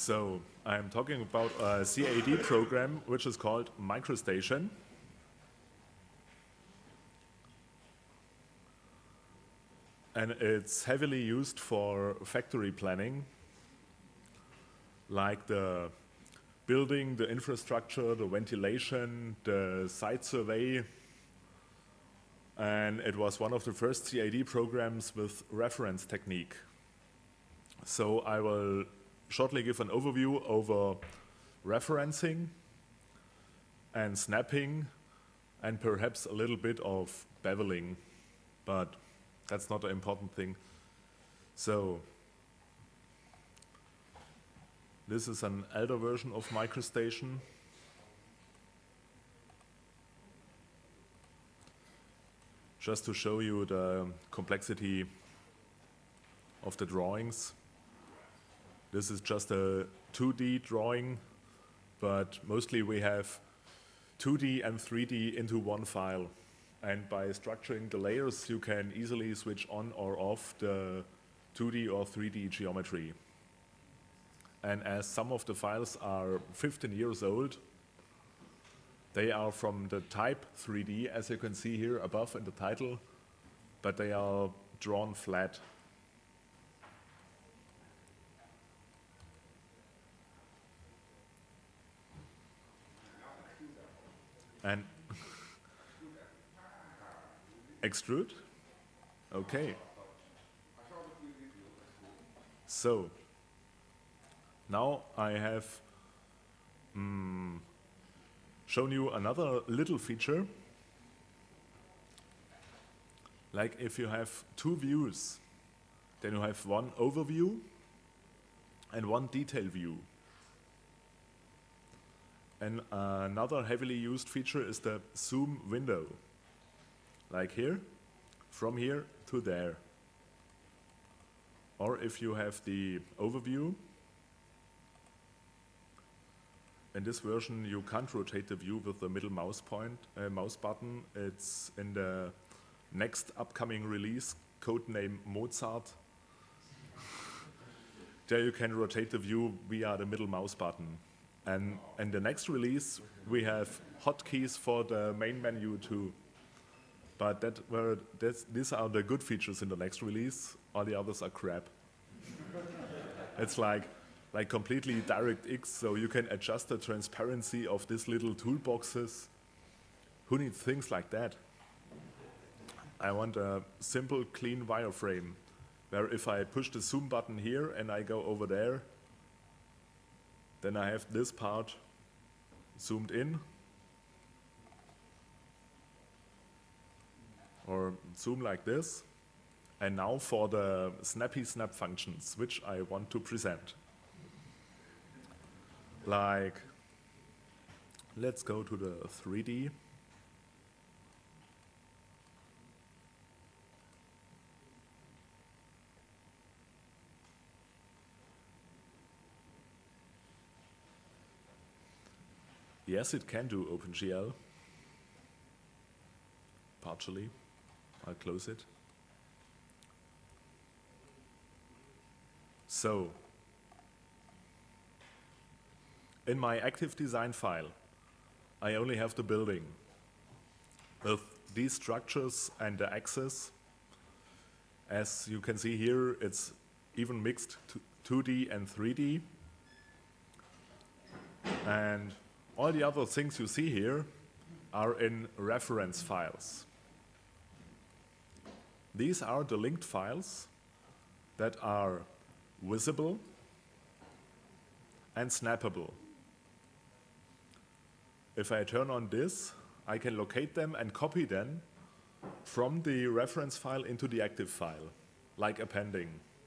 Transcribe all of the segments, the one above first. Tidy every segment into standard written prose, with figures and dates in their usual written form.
So I'm talking about a CAD program which is called MicroStation. And it's heavily used for factory planning, like the building, the infrastructure, the ventilation, the site survey. And it was one of the first CAD programs with reference technique. So I will shortly give an overview over referencing and snapping and perhaps a little bit of beveling, but that's not an important thing. So this is an elder version of MicroStation. Just to show you the complexity of the drawings. This is just a 2D drawing, but mostly we have 2D and 3D into one file. And by structuring the layers, you can easily switch on or off the 2D or 3D geometry. And as some of the files are 15 years old, they are from the type 3D, as you can see here above in the title, but they are drawn flat. And extrude? Okay. So now I have shown you another little feature. Like if you have two views, then you have one overview and one detail view. And another heavily used feature is the zoom window. Like here, from here to there. Or if you have the overview, in this version you can't rotate the view with the middle mouse button. It's in the next upcoming release, codename Mozart. There you can rotate the view via the middle mouse button. And in the next release, we have hotkeys for the main menu too. But these are the good features in the next release. All the others are crap. It's like completely DirectX, so you can adjust the transparency of these little toolboxes. Who needs things like that? I want a simple, clean wireframe, where if I push the zoom button here and I go over there, then I have this part zoomed in, or zoom like this. And now for the snappy snap functions, which I want to present. Like, let's go to the 3D. Yes, it can do OpenGL. Partially. I'll close it. So, in my active design file, I only have the building with these structures and the axis. As you can see here, it's even mixed to 2D and 3D. And all the other things you see here are in reference files. These are the linked files that are visible and snappable. If I turn on this, I can locate them and copy them from the reference file into the active file, like appending.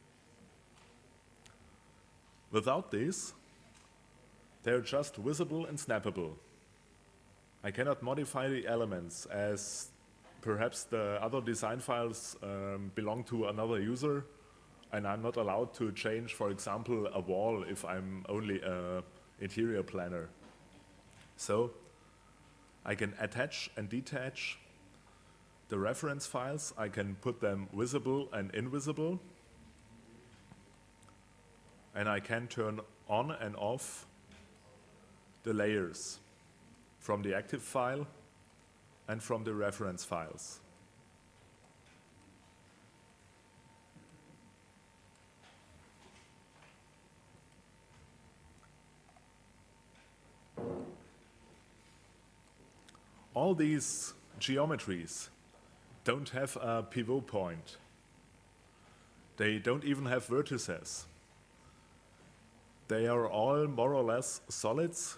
Without this, they're just visible and snappable. I cannot modify the elements, as perhaps the other design files belong to another user, and I'm not allowed to change, for example, a wall if I'm only an interior planner. So I can attach and detach the reference files. I can put them visible and invisible. And I can turn on and off the layers from the active file and from the reference files. All these geometries don't have a pivot point. They don't even have vertices. They are all more or less solids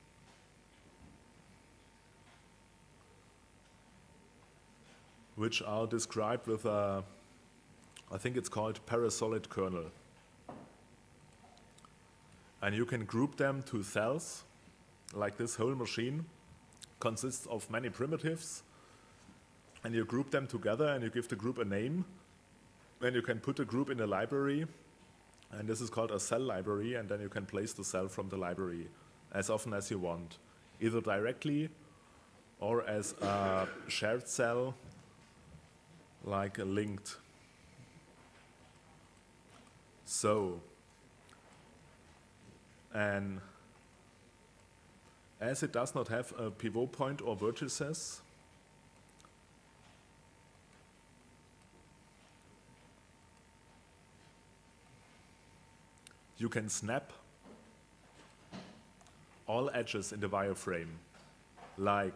which are described with a, I think it's called parasolid kernel. And you can group them to cells, like this whole machine consists of many primitives, and you group them together and you give the group a name, and you can put a group in a library, and this is called a cell library, and then you can place the cell from the library as often as you want, either directly or as a shared cell, like a linked. So, and as it does not have a pivot point or vertices, you can snap all edges in the wireframe. Like,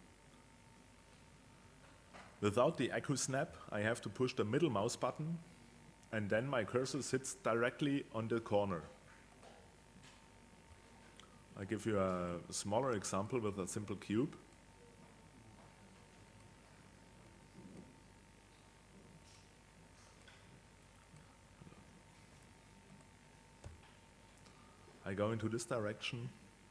without the Accu snap, I have to push the middle mouse button, and then my cursor sits directly on the corner. I give you a smaller example with a simple cube. I go into this direction.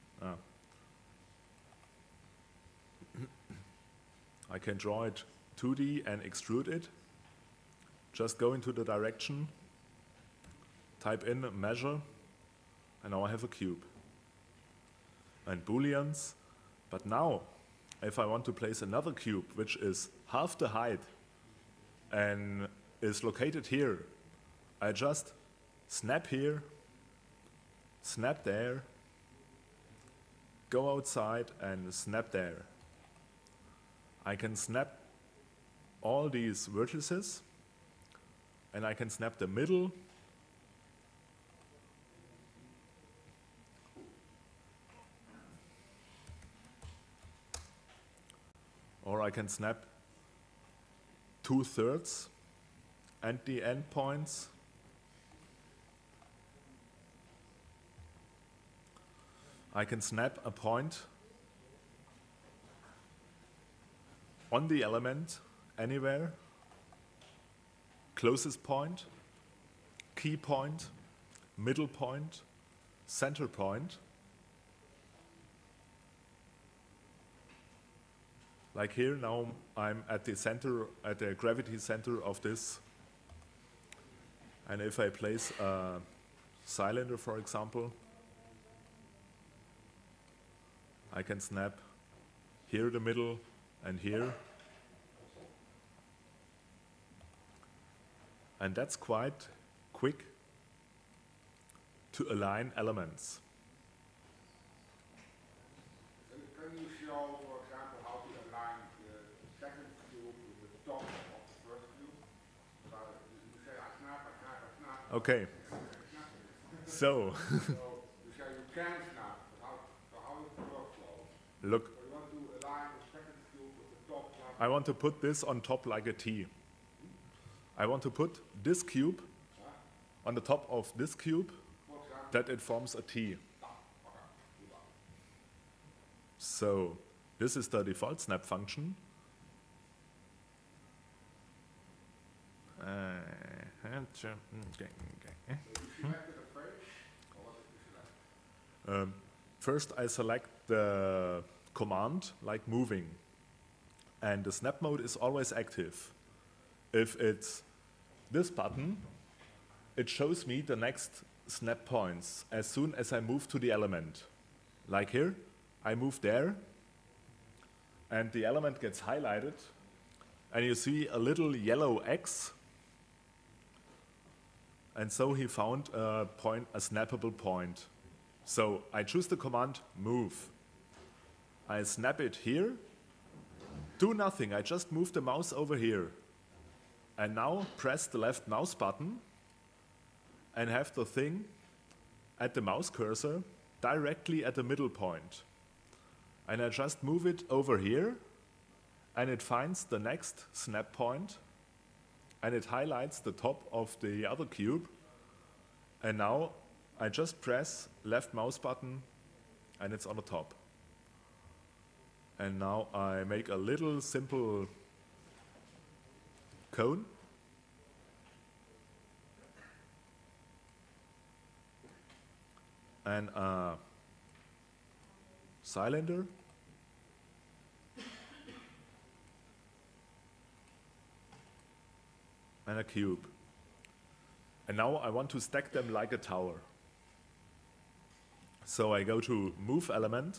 I can draw it 2D and extrude it. Just go into the direction, type in measure, and now I have a cube. And booleans, but now if I want to place another cube which is half the height and is located here, I just snap here, snap there, go outside and snap there. I can snap all these vertices, and I can snap the middle, or I can snap 2/3 and the endpoints. I can snap a point on the element anywhere, closest point, key point, middle point, center point. Like here, now I'm at the center, at the gravity center of this. And if I place a cylinder, for example, I can snap here the middle and here. And that's quite quick to align elements. Can you show, for example, how to align the second cube with the top of the first cube? You say, I snap. Okay. So, you say you can snap, but how is the workflow? look, So you want to align the second cube with the top like I want to put this on top like a T. I want to put this cube on the top of this cube, for example, that it forms a T. So this is the default snap function. First I select the command, like moving, and the snap mode is always active. If it's this button, it shows me the next snap points as soon as I move to the element. Like here, I move there, and the element gets highlighted, and you see a little yellow X, and so he found a point, a snappable point. So I choose the command move. I snap it here. Do nothing, I just move the mouse over here. And now press the left mouse button and have the thing at the mouse cursor directly at the middle point. And I just move it over here and it finds the next snap point and it highlights the top of the other cube. And now I just press left mouse button and it's on the top. And now I make a little simple cone. And a cylinder. And a cube. And now I want to stack them like a tower. So I go to Move Element.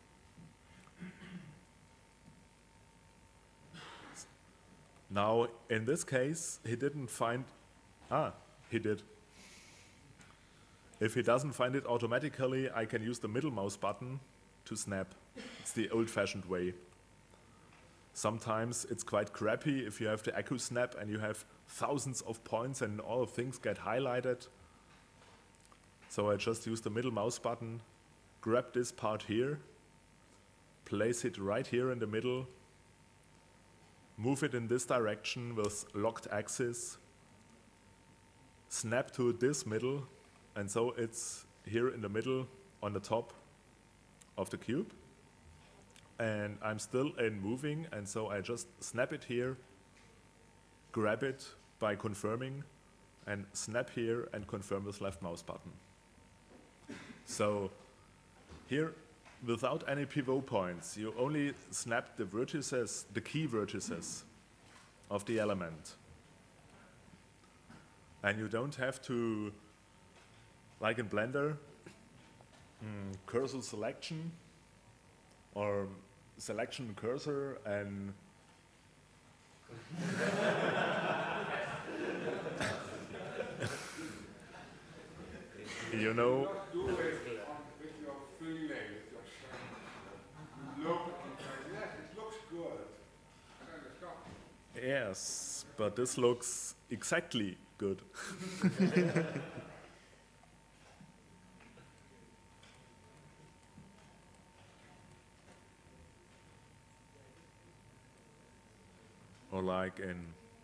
Now, in this case, he didn't find... he did. If he doesn't find it automatically, I can use the middle mouse button to snap. It's the old-fashioned way. Sometimes it's quite crappy if you have the Accu Snap and you have thousands of points and all things get highlighted. So I just use the middle mouse button, grab this part here, place it right here in the middle, move it in this direction with locked axis, snap to this middle, and so it's here in the middle on the top of the cube. And I'm still in moving, and so I just snap it here, grab it by confirming, and snap here and confirm with left mouse button. So here, without any pivot points, you only snap the vertices, the key vertices of the element. And you don't have to, like in Blender, cursor selection or selection cursor and you know. Just do it with your feeling, with your sense. Look and say, yes, it looks good. And then stop. Yes, but this looks exactly good. Or like in...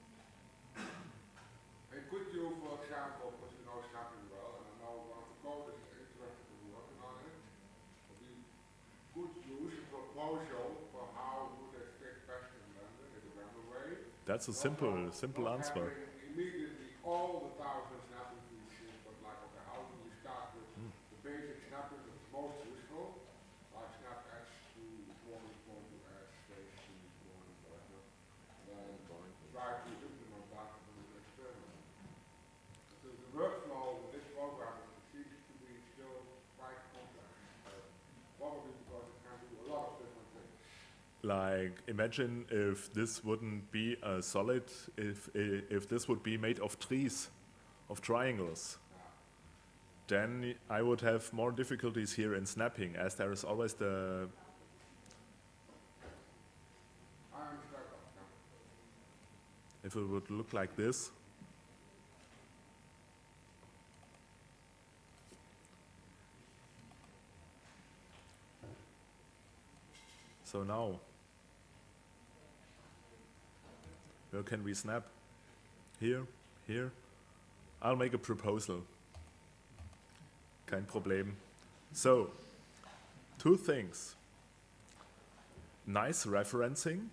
And could you, for example, because you know snapping well, and I know one of the coders is interested in working on it, we could use a proposal for how would they fit best in Blender, in the Blender way. That's a simple answer. Having immediately all the thousand snapping features, but like, okay, how do we start with the basic snapping that's most useful, like snap S to point to S, space to point, whatever. Then try to implement that in an experiment. So the workflow with this program seems to be still quite complex. Probably because it can do a lot of different things. Like, imagine if this wouldn't be a solid, if this would be made of trees, of triangles, then I would have more difficulties here in snapping, as there is always the... I understand that. Yeah. If it would look like this, so now, where can we snap? Here, here. I'll make a proposal. Kein Problem. So, two things. Nice referencing.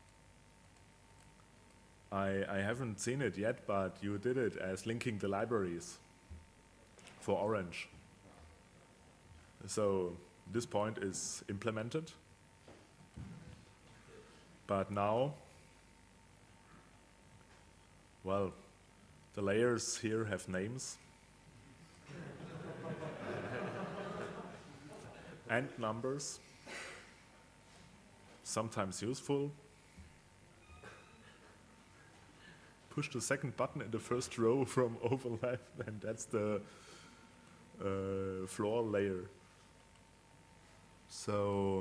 I haven't seen it yet, but you did it as linking the libraries for Orange. So this point is implemented. But now, well, the layers here have names and numbers, sometimes useful. Push the second button in the first row from overlap, and that's the floor layer. So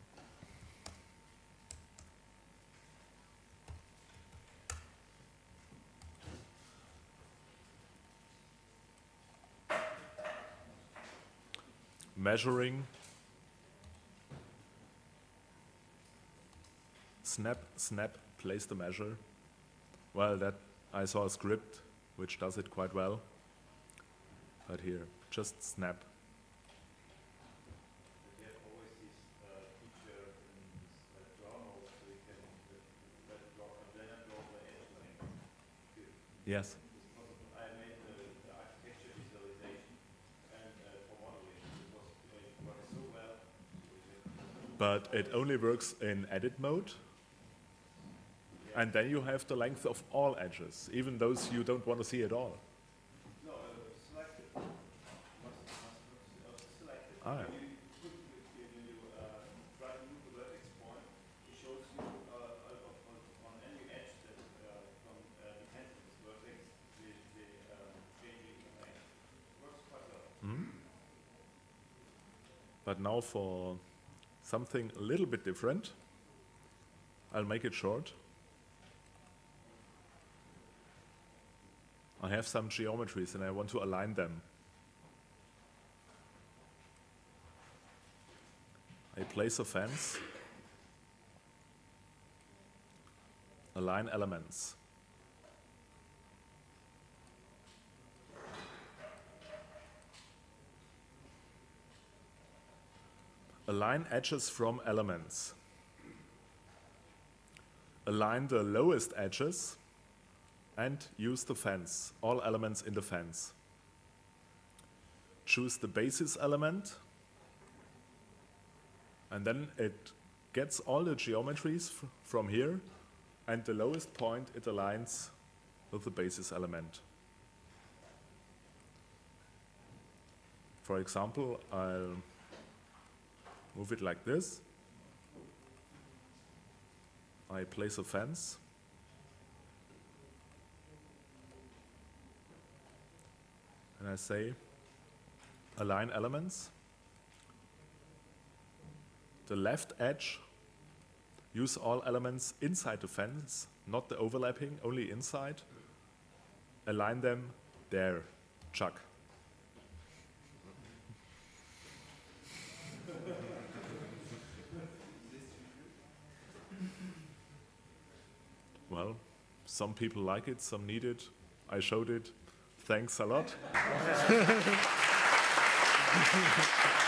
measuring, snap, snap, place the measure. Well, that I saw a script which does it quite well. But here, just snap. You have always this feature in this draw mode, so you can let it draw, then I draw the edge length. Yes. I made the architecture visualization and for modeling, it works so well. But it only works in edit mode. And then you have the length of all edges, even those you don't want to see at all. No, select it. Must select it. Ah, yeah. When you try to move the vertex point, it shows you on any edge that from depends on this vertex, the changing length. Works quite well. But now for something a little bit different, I'll make it short. I have some geometries and I want to align them. I place a fence, align elements. Align edges from elements. Align the lowest edges and use the fence, all elements in the fence. Choose the basis element, and then it gets all the geometries from here, and the lowest point it aligns with the basis element. For example, I'll move it like this. I place a fence. And I say, align elements. The left edge, use all elements inside the fence, not the overlapping, only inside. Align them there, Chuck. Well, some people like it, some need it. I showed it. Thanks a lot.